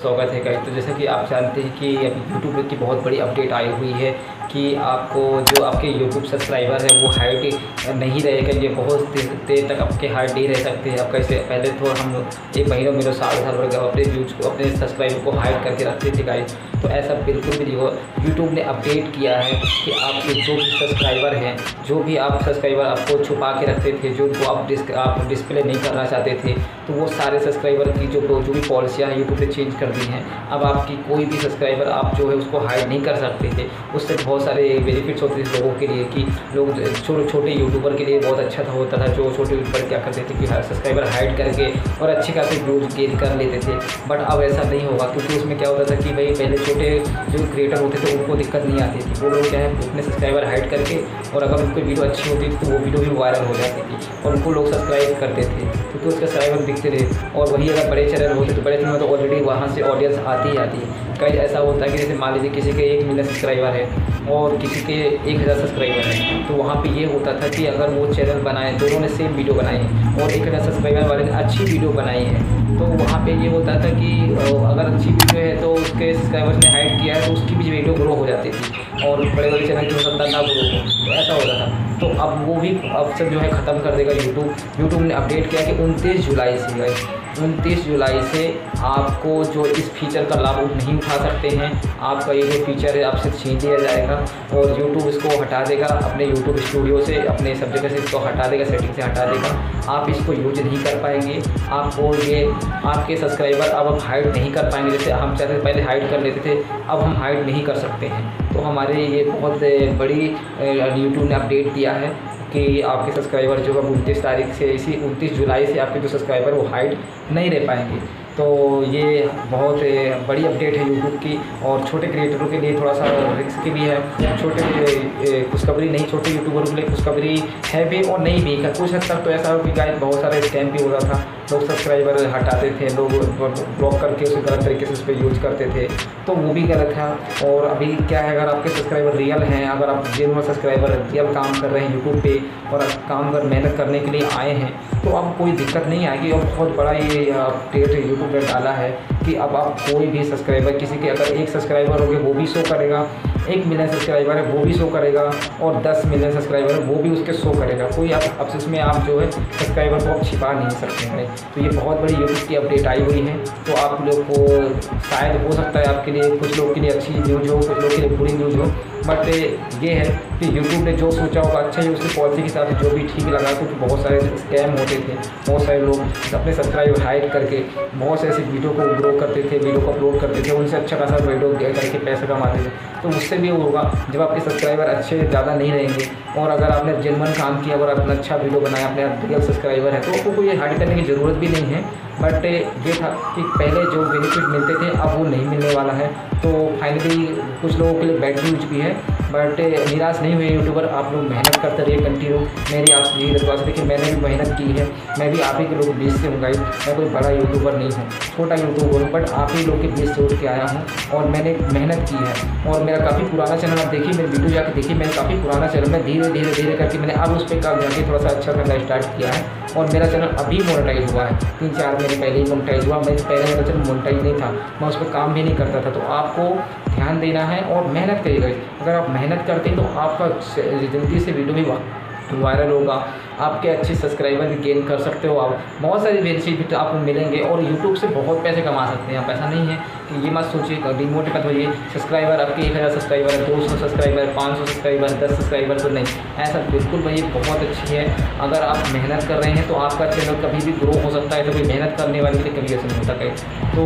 स्वागत है गाइस। तो जैसा कि आप जानते हैं कि अभी यूट्यूब की बहुत बड़ी अपडेट आई हुई है कि आपको जो आपके यूट्यूब सब्सक्राइबर है वो हाइड नहीं रहेगा। ये बहुत देर तक आपके हाइड नहीं रह सकते हैं। अब कैसे पहले तो हम एक महीनों में साल भर अपने व्यूज को अपने सब्सक्राइबर को हाइड करके रखते थे गाइस। तो ऐसा बिल्कुल भी नहीं हो। यूट्यूब ने अपडेट किया है कि आपके जो भी सब्सक्राइबर हैं, जो भी आप सब्सक्राइबर आपको छुपा के रखते थे, जो आप डिस्प्ले नहीं करना चाहते थे, तो वो सारे सब्सक्राइबर की जो भी पॉलिसियाँ हैं यूट्यूब ने चेंज कर दी हैं। अब आपकी कोई भी सब्सक्राइबर आप जो है उसको हाइड नहीं कर सकते थे। उससे बहुत सारे बेनिफिट्स होते थे लोगों के लिए कि लोग छोटे यूट्यूबर के लिए बहुत अच्छा होता था। जो छोटे यूट्यूबर क्या करते थे कि सब्सक्राइबर हाइड करके और अच्छे खासे व्यूज गेन कर लेते थे। बट अब ऐसा नहीं होगा, क्योंकि उसमें क्या होता था कि भाई पहले छोटे जो क्रिएटर होते थे उनको दिक्कत नहीं आती थी। वो लोग क्या है अपने सब्सक्राइबर हाइड करके, और अगर उनकी वीडियो अच्छी होती थी तो वो वीडियो भी वायरल हो जाती थी और उनको लोग सब्सक्राइब करते थे, क्योंकि उसके सब्सक्राइबर दिखते थे। और वही अगर बड़े चैनल होते तो बड़े चैनल में तो ऑलरेडी वहाँ से ऑडियंस आती ही आती है। कई ऐसा होता है कि जैसे मान लीजिए किसी के 1 मिलियन सब्सक्राइबर है और किसी के 1000 सब्सक्राइबर है, तो वहाँ पे ये होता था कि अगर वो चैनल बनाए, दोनों ने सेम वीडियो बनाई है और 1000 सब्सक्राइबर वाले ने अच्छी वीडियो बनाई है, तो वहाँ पे ये होता था कि अगर अच्छी वीडियो है तो उसके सब्सक्राइबर्स ने हाइड किया है तो उसकी भी वीडियो ग्रो हो जाती थी और बड़े बड़े चैनल की हो सकता ना ग्रो हो, तो ऐसा होता था। तो अब वो भी अवसर जो है ख़त्म कर देगा यूट्यूब ने अपडेट किया कि 29 जुलाई से गए 29 जुलाई से आपको जो इस फीचर का लाभ नहीं उठा सकते हैं, आपका ये जो फीचर है आपसे छीन लिया जाएगा और यूट्यूब इसको हटा देगा अपने यूट्यूब स्टूडियो से, अपने सब जगह से इसको हटा देगा, सेटिंग से हटा देगा। आप इसको यूज नहीं कर पाएंगे। आपको ये आपके सब्सक्राइबर अब हम हाइड नहीं कर पाएंगे। जैसे हम चाहते पहले हाइड कर लेते थे, अब हम हाइड नहीं कर सकते हैं। तो हमारे ये बहुत बड़ी यूट्यूब ने अपडेट दिया है कि आपके सब्सक्राइबर जो अब 29 तारीख से, इसी 29 जुलाई से आपके जो सब्सक्राइबर वो हाइड नहीं रह पाएंगे। तो ये बहुत बड़ी अपडेट है यूट्यूब की और छोटे क्रिएटरों के लिए थोड़ा सा रिस्क भी है। छोटे खुशखबरी नहीं, छोटे यूट्यूबरों के लिए खुशखबरी है भी और नहीं भी। कुछ हद तक तो ऐसा हो कि गाइस बहुत सारे स्कैम भी होता था, लोग सब्सक्राइबर हटाते थे, लोग ब्लॉक करके उसे गलत तरीके से उस पर यूज़ करते थे, तो वो भी गलत है। और अभी क्या है, अगर आपके सब्सक्राइबर रियल हैं, अगर आप जेन्युइन सब्सक्राइबर रियल काम कर रहे हैं यूट्यूब पे और काम कर मेहनत करने के लिए आए हैं, तो अब कोई दिक्कत नहीं आएगी। और बहुत बड़ा ये अपडेट यूट्यूब ने डाला है कि अब आप कोई भी सब्सक्राइबर, किसी के अगर 1 सब्सक्राइबर हो गए वो भी शो करेगा, 1 मिलियन सब्सक्राइबर है वो भी शो करेगा और 10 मिलियन सब्सक्राइबर है वो भी उसके शो करेगा। कोई अब इसमें आप जो है सब्सक्राइबर को आप छिपा नहीं सकते हैं। तो ये बहुत बड़ी यूट्यूब की अपडेट आई हुई है। तो आप लोग को शायद हो सकता है आपके लिए, कुछ लोग के लिए अच्छी न्यूज़ हो, कुछ लोग के लिए बुरी न्यूज़ हो, बट ये है कि यूट्यूब ने जो सोचा होगा अच्छा ही उसकी पॉलिसी के हिसाब से जो भी ठीक लगा। क्योंकि बहुत सारे स्कैम होते थे, बहुत सारे लोग अपने सब्सक्राइबर हाइड करके बहुत से ऐसी वीडियो को ग्रो करते थे, वीडियो को अपलोड करते थे, उनसे अच्छा खासा वीडियो करके पैसे कमाते थे। तो उससे भी होगा जब आपके सब्सक्राइबर अच्छे ज़्यादा नहीं रहेंगे और अगर आपने जेन्युइन काम किया और अपना अच्छा वीडियो बनाया, अपने रियल सब्सक्राइबर है, तो आपको कोई हाइड करने की ज़रूरत भी नहीं है। बट ये था कि पहले जो बेनिफिट मिलते थे अब वो नहीं मिलने वाला है। तो फाइनली कुछ लोगों के लिए बैड न्यूज भी है, बट निराश नहीं हुए यूट्यूबर। आप लोग मेहनत करते रहिए कंटिन्यू। मेरी आपसे यही रिक्वेस्ट है कि मैंने भी मेहनत की है, मैं भी आप ही के लोग बीच से हूँ गाइस। मैं कोई बड़ा यूट्यूबर नहीं हूँ, छोटा यूट्यूबर हूँ, बट आप ही लोग के बीच से उठ के आया हूँ और मैंने मेहनत की है। और मेरा काफ़ी पुराना चैनल आप देखिए, मेरी वीडियो जाकर देखिए, मेरा काफ़ी पुराना चैनल, मैं धीरे धीरे करके मैंने अब उस पर जाके थोड़ा सा अच्छा करना स्टार्ट किया है और मेरा चैनल अभी मोनेटाइज हुआ है। 3-4 महीने पहले ही मोनेटाइज हुआ। मैं पहले मेरा चैनल मोनेटाइज नहीं था, मैं उस पर काम भी नहीं करता था। तो आपको ध्यान देना है और मेहनत करिएगा। अगर आप मेहनत करते हैं तो आपका जल्दी से वीडियो भी वायरल होगा, आपके अच्छे सब्सक्राइबर भी गेन कर सकते हो। आप बहुत सारे बेनिफिट आपको मिलेंगे और यूट्यूब से बहुत पैसे कमा सकते हैं आप। ऐसा नहीं है कि ये मत सोचिए, डिमोटिवेट मत होइए। सब्सक्राइबर आपके 1000 सब्सक्राइबर है, 200 सब्सक्राइबर, 500 सब्सक्राइबर, 10 सब्सक्राइबर, तो नहीं, ऐसा बिल्कुल भाई बहुत अच्छी है। अगर आप मेहनत कर रहे हैं तो आपका चैनल कभी भी ग्रो हो सकता है। तो कोई मेहनत करने वाले के लिए कभी ऐसा नहीं होता है।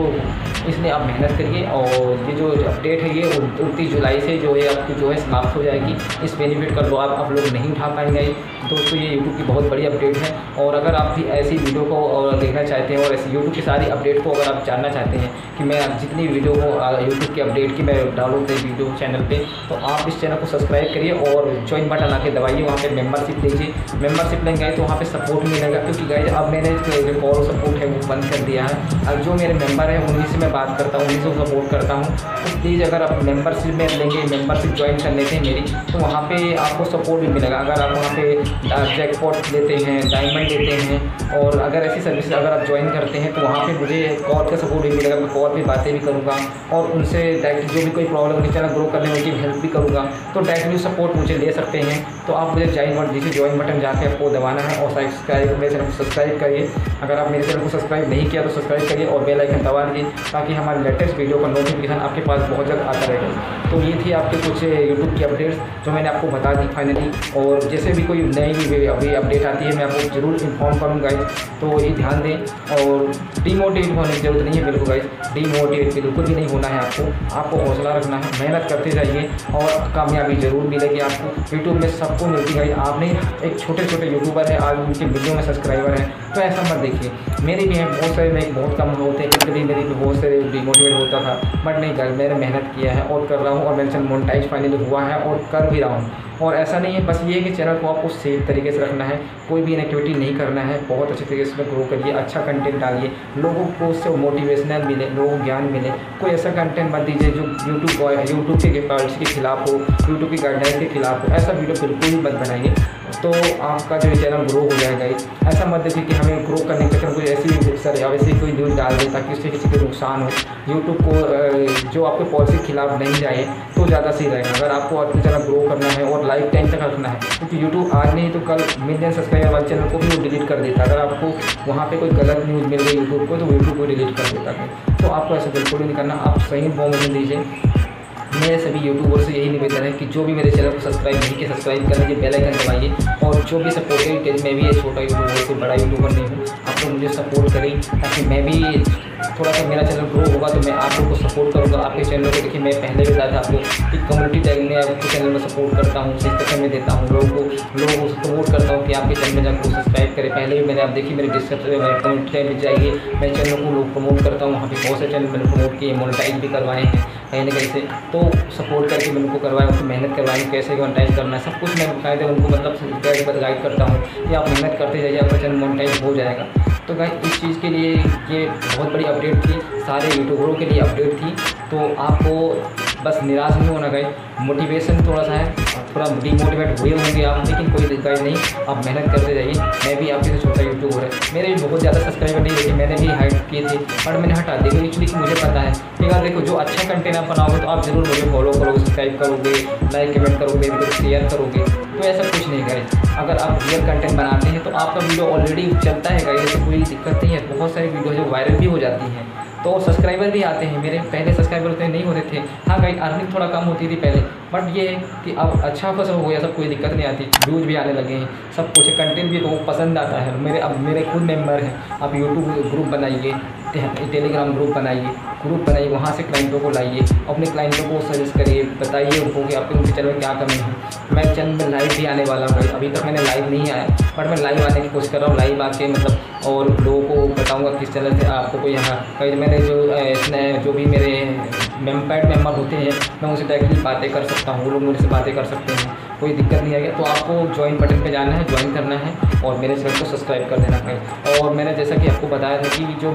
तो इसलिए आप मेहनत करिए। और ये जो अपडेट है ये 29 जुलाई से जो है आपकी जो है समाप्त हो जाएगी। इस बेनिफिट का लाभ आप लोग नहीं उठा पाएंगे। दोस्तों ये यूट्यूब की बहुत बड़ी अपडेट है। और अगर आप भी ऐसी वीडियो को देखना चाहते हैं और ऐसी यूट्यूब की सारी अपडेट को अगर आप जानना चाहते हैं कि मैं जितनी वीडियो को यूट्यूब की अपडेट की मैं डालूँ वीडियो चैनल पे, तो आप इस चैनल को सब्सक्राइब करिए और ज्वाइन बटन आके दबाइए। वहाँ पे मेंबरशिप लीजिए। मेंबरशिप लेंगे तो वहाँ पे सपोर्ट मिलेगा, क्योंकि गाइस अब मैंने जो फॉलो सपोर्ट है वो बंद कर दिया है। अब जो मेरे मेंबर हैं उन्हीं से मैं बात करता हूँ, उन्हीं से सपोर्ट करता हूँ। तो प्लीज़ अगर आप मेंबरशिप में लेंगे, मेंबरशिप ज्वाइन कर लेते हैं मेरी, तो वहाँ पर आपको सपोर्ट भी मिलेगा। अगर आप वहाँ पर जैकपॉट रिवॉर्ड देते हैं, डायमंड देते हैं। और अगर ऐसी सर्विस अगर आप ज्वाइन करते हैं तो वहाँ पे मुझे कॉल का सपोर्ट भी मिलेगा। मैं कॉल पे बातें भी करूँगा और उनसे डायरेक्टली जो भी कोई प्रॉब्लम होगी चैनल ग्रो करने में उनकी हेल्प भी करूँगा। तो डायरेक्टली सपोर्ट मुझे ले सकते हैं। तो आप मुझे ज्वाइन बटन जाके आपको दबाना है और सब्सक्राइब मेरे चैनल को सब्सक्राइब करिए। अगर आप मेरे चैनल को सब्सक्राइब नहीं किया तो सब्सक्राइब करिए और बेल आइकन दबा दीजिए ताकि हमारे लेटेस्ट वीडियो का नोटिफिकेशन आपके पास बहुत जल्द आता रहेगा। तो ये थी आपके कुछ यूट्यूब की अपडेट्स जो मैंने आपको बता दी फाइनली। और जैसे भी कोई नई अभी अपडेट आती है मैं आपको ज़रूर इन्फॉर्म करूँगा। तो ये ध्यान दें और डीमोटिवेट होने की ज़रूरत नहीं है बिल्कुल गाइस, डीमोटिवेट बिल्कुल भी नहीं होना है। आपको हौसला रखना है, मेहनत करते जाइए और कामयाबी ज़रूर मिलेगी आपको। यूट्यूब में सबको मिलती है। आपने एक छोटे यूट्यूबर है, आज उनके मिलियन में सब्सक्राइबर हैं, तो ऐसा मत देखिए। मेरे भी हैं बहुत सारे, मैं बहुत कम होते हैं, कभी मेरी भी बहुत सारे डिमोटिवेट होता था, बट नहीं गाइस मैंने मेहनत किया है और कर रहा हूँ और मेरे चैनल मोनेटाइज फाइनली हुआ है और कर भी रहा हूँ। और ऐसा नहीं है, बस ये है कि चैनल को आपको सेफ तरीके से रखना है, कोई भी इनएक्टिविटी नहीं करना है, बहुत अच्छे तरीके से ग्रो करिए, अच्छा कंटेंट डालिए, लोगों को उससे मोटिवेशनल मिले, लोगों को ज्ञान मिले। कोई ऐसा कंटेंट मत दीजिए जो यूट्यूब के पॉलिसी के खिलाफ हो, यूट्यूब की गाइडलाइन के खिलाफ हो। ऐसा वीडियो बिल्कुल भी मत बनाइए, तो आपका जो चैनल ग्रो हो जाएगा। ऐसा मत देखिए कि हमें ग्रो करने के चक्कर कोई ऐसी कोई न्यूज़ डाल दे ताकि उससे किसी को नुकसान हो। यूट्यूब को जो आपके पॉलिसी के खिलाफ नहीं जाए तो ज़्यादा सही रहेगा। अगर आपको अपनी चैनल ग्रो करना है और लाइफ टाइम तक रखना है, क्योंकि यूट्यूब आज नहीं तो कल मिलियन सब्सक्राइबर वाले चैनल को भी वो डिलीट कर देता है। अगर आपको वहाँ पे कोई गलत न्यूज़ मिल गई यूट्यूब को तो यूट्यूब को डिलीट कर देता है। तो आपको ऐसा बिल्कुल नहीं करना, आप सही इन्फॉर्मेशन दीजिए। मेरे सभी यूट्यूबर से यही निवेदन है कि जो भी मेरे चैनल को सब्सक्राइब नहीं किया सब्सक्राइब कर लीजिए, बेल आइकन दबाइए। और जो भी सपोर्टिव, मैं भी ये छोटा यूट्यूबर कोई बड़ा यूट्यूबर नहीं हूँ, आप लोग मुझे सपोर्ट करें ताकि मैं भी थोड़ा सा मेरा चैनल ग्रो होगा तो मैं आप लोग को सपोर्ट करूँगा। आपके चैनल को देखिए मैं पहले भी बताया था आपको कि कम्युनिटी टैग में आपके चैनल में सपोर्ट करता हूँ, डिस्क्रिप्शन में देता हूँ, लोगों को सपोर्ट करता हूँ कि आपके चैनल में जाकर सब्सक्राइब करें। पहले भी मैंने आप देखिए मेरे डिस्क्रिप्शन में कम्युनिटी टैग में जाइए, मैं चैनल को लोग प्रमोट करता हूँ। वहाँ पर बहुत से चैनल मैंने प्रमोट किए, मोनेटाइज भी करवाए हैं कहीं ना कहीं से। तो सपोर्ट करके मैंने उनको करवाया, उनको मेहनत करवाई, कैसे मोनेटाइज करना है सब कुछ मैं बाकायदे उनको मतलब गाइड करता हूँ कि आप मेहनत करते जाइए, आपका चैनल मोनेटाइज हो जाएगा। तो गाइस इस चीज़ के लिए ये बहुत बड़ी अपडेट थी, सारे यूट्यूबरों के लिए अपडेट थी। तो आपको बस निराश नहीं होना गाइस, मोटिवेशन थोड़ा सा है, थोड़ा डिमोटिवेट हुए होंगे आप, लेकिन कोई दिक्कत नहीं, आप मेहनत करते जाइए। मैं भी आपके से छोटा यूट्यूबर है, मेरे भी बहुत ज़्यादा सब्सक्राइबर नहीं, लेकिन मैंने भी हाइड किए थे बट मैंने हटा दिए एक्चुअली कि मुझे पता है कि अगर देखो जो अच्छा कंटेंट आप बनाओगे तो आप ज़रूर मुझे फॉलो करोगे, सब्सक्राइब करोगे, लाइक कमेंट करोगे, वीडियो शेयर करोगे। तो ऐसा कुछ नहीं करें। अगर आप रियल कंटेंट बनाते हैं तो आपका वीडियो ऑलरेडी चलता है गाइस, तो कोई दिक्कत नहीं है। बहुत सारी वीडियो जो वायरल भी हो जाती हैं तो सब्सक्राइबर भी आते हैं। मेरे पहले सब्सक्राइबर उतने नहीं होते थे, हाँ गाइस अर्निंग थोड़ा कम होती थी पहले, बट ये है कि अब अच्छा फसल हो गया, सब कोई दिक्कत नहीं आती, व्यूज़ भी आने लगे हैं, सब कुछ कंटेंट भी लोगों को पसंद आता है। मेरे खुद मेंबर हैं, आप यूट्यूब ग्रुप बनाइए, टेलीग्राम ग्रुप बनाइए, वहाँ से क्लाइंटों को लाइए, अपने क्लाइंटों को सजेस्ट करिए, बताइए उनको कि आपके उनके चैनल में क्या कमी है। मैं चैनल में लाइव भी आने वाला हूँ, अभी तक मैंने लाइव नहीं आया बट मैं लाइव आने की कोशिश कर रहा हूँ। लाइव आके मतलब और लोगों को बताऊँगा किस चैनल से आपको कोई यहाँ कहीं मैंने जो भी मेरे मेंबर होते हैं मैं उनसे डायरेक्टली बातें कर सकता हूँ, वो लोग मुझसे बातें कर सकते हैं, कोई दिक्कत नहीं आएगी। तो आपको ज्वाइन बटन पे जाना है, ज्वाइन करना है और मेरे चैनल को सब्सक्राइब कर देना है। और मैंने जैसा कि आपको बताया था कि जो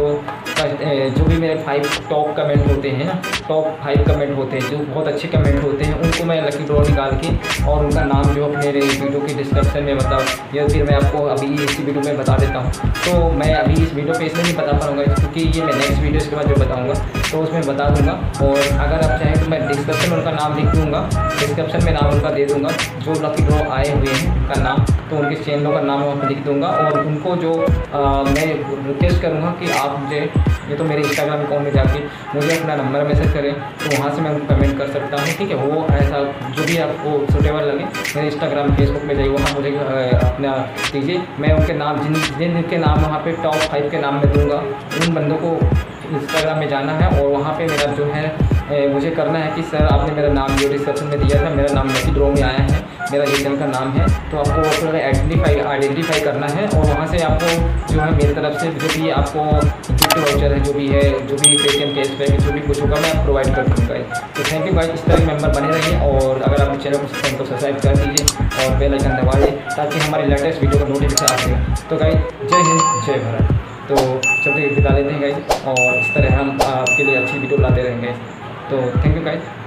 भी मेरे 5 टॉप कमेंट होते हैं ना, टॉप 5 कमेंट होते हैं जो बहुत अच्छे कमेंट होते हैं, उनको मैं लकी ड्रॉ निकाल के और उनका नाम जो अपने वीडियो की डिस्क्रिप्शन में या फिर मैं आपको अभी इसी वीडियो में बता देता हूँ। तो मैं अभी इस वीडियो पे इसलिए नहीं बता पाऊँगा क्योंकि ये मैं नेक्स्ट वीडियो इसके बाद जो बताऊँगा तो उसमें बता दूँगा। और अगर आप चाहें तो मैं डिस्क्रिप्शन में उनका नाम लिख दूँगा, डिस्क्रिप्शन में नाम उनका दे दूँगा जो लकी ड्रॉ आए हुए हैं उनका नाम, तो उनके चैनलों का नाम वहाँ पर लिख दूँगा। और उनको जो मैं रिक्वेस्ट करूँगा कि आप मुझे ये तो मेरे इंस्टाग्राम अकाउंट में जाके मुझे अपना नंबर मैसेज करें तो वहाँ से मैं उनको कमेंट कर सकता हूँ, ठीक है। वो ऐसा जो भी आपको सूटेबल लगे मेरे इंस्टाग्राम फेसबुक में जाइए, वहाँ मुझे अपना दीजिए, मैं उनके नाम जिनके नाम वहाँ पे टॉप 5 के नाम में दूँगा, उन बंदों को इंस्टाग्राम में जाना है और वहाँ पे मेरा जो है मुझे करना है कि सर आपने मेरा नाम जो डिस्क्रिप्शन में दिया था, मेरा नाम लकी ड्रॉ में आया है, मेरा ये चैनल का नाम है, तो आपको आइडेंटिफाई करना है और वहाँ से आपको जो है मेरी तरफ से जो भी आपको गिफ्ट वाउचर है, जो भी पेटीएम कैशबैक जो भी कुछ होगा मैं प्रोवाइड कर दूँगा। तो थैंक यू गाइस, इस तरह के मेंबर बने रहिए और अगर आप चैनल को सब्सक्राइब कर दीजिए और बेल आइकन दबा दीजिए ताकि हमारे लेटेस्ट वीडियो का नोटिफिकेशन आ सके। तो गाइस जय हिंद जय भारत। तो चलते विदा लेते हैं गाइस और इस तरह हम आपके लिए अच्छी वीडियो लाते रहेंगे। तो थैंक यू गाइस।